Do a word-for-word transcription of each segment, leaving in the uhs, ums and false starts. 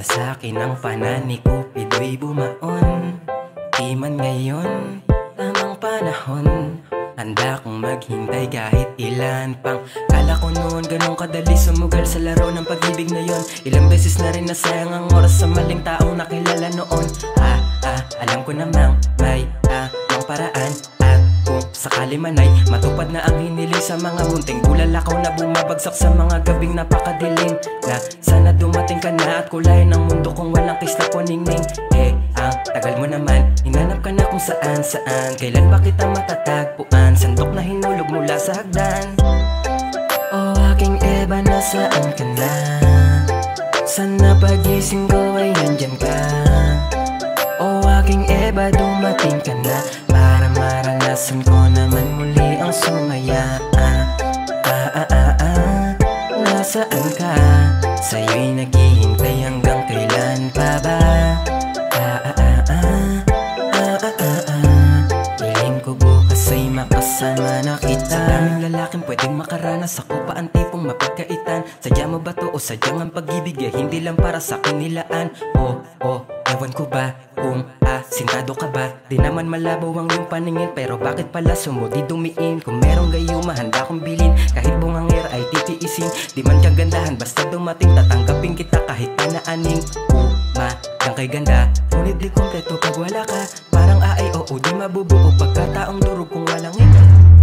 Sa'kin ang panani Cupido'y bumaon. Di man ngayon, tamang panahon. Handa kong maghintay kahit ilan pang. Kala ko noon ganun kadali sumugal sa laro ng pag-ibig na yon. Ilang beses na rin nasayang ang oras sa maling taong nakilala noon. Ah, ah, alam ko namang may tamang paraan. At kung sakali man ay matupad na ang hiniling sa mga munting bulalakaw na bumabagsak sa mga gabing napakadilim. Na sana dumating ka na at kulayan ng mundo kung walang kislap o ningning. Eh, ang tagal mo naman, hinanap ka na kung saan saan. Kailan ba kita matatagpuan? Sandok na hinulog mula sa hagdan. O aking Eva, nasaan ka na? Sana pagising ko ay nandyan ka. O aking Eva, dumating ka na para maranasan ko naman muli ang sumaya. Ah, ah, ah, ah, ah. Nasaan ka? Sa'yo'y naghihintay hanggang kailan pa ba? Ah, ah, ah, ah. Ah, ah, ah, ah. Hiling ko bukas ay makasama na kita. Sa daming lalaking pwedeng makaranas, ako pa ang tipong mapagkaitan. Sadya mo ba to o sadyang ang pag-ibig ay hindi lang para sa kinilaan? Oh, oh, ewan ko ba kung asintado ka ba? Di naman malabo ang iyong paningin, pero bakit pala sumudi dumiin? Kung merong gayuma handa kong bilin, kahit bungangir ay titiisin. Di man kagandahan basta dumating, tatanggapin kita kahit panaaning. Uma, yang kay ganda, ngunit di kompleto pag wala ka. Parang A I O U di mabubuo pagkataong durog kung walang ikaw.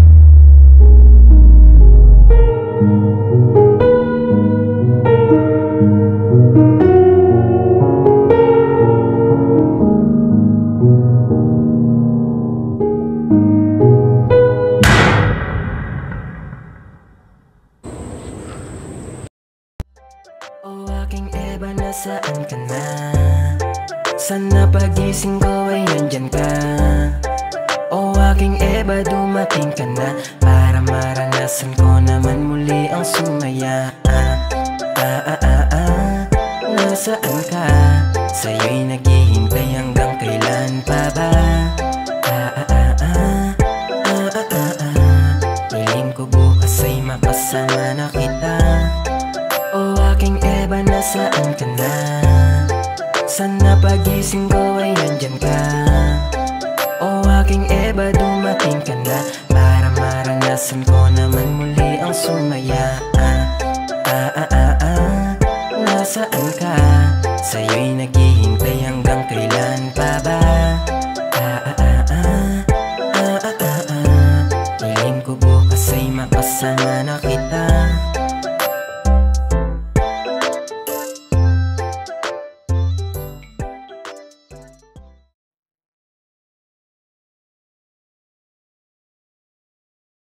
O aking Eva, nasaan ka na? Sana pagising ko ay nandyan ka. O aking Eva, dumating ka na para maranasan ko naman muli ang sumaya. Ah, ah, ah, ah, ah. Nasaan ka? Sa'yo'y naghihintay hanggang kailan pa ba? Ah, ah, ah, ah. Ah, ah, ah, ah. Hiling ko bukas ay makasama na kita. O aking Eva, nasaan ka na? Sana pagising ko ay nandyan ka. O aking Eva, dumating ka na para maranasan ko naman muli ang sumaya. Ah, ah, ah, ah, ah. Nasaan ka? Sa'yo'y naghihintay hanggang kailan pa ba? Ah, ah, ah, ah. Ah, ah, ah, ah. Hiling ko bukas ay makasama na kita.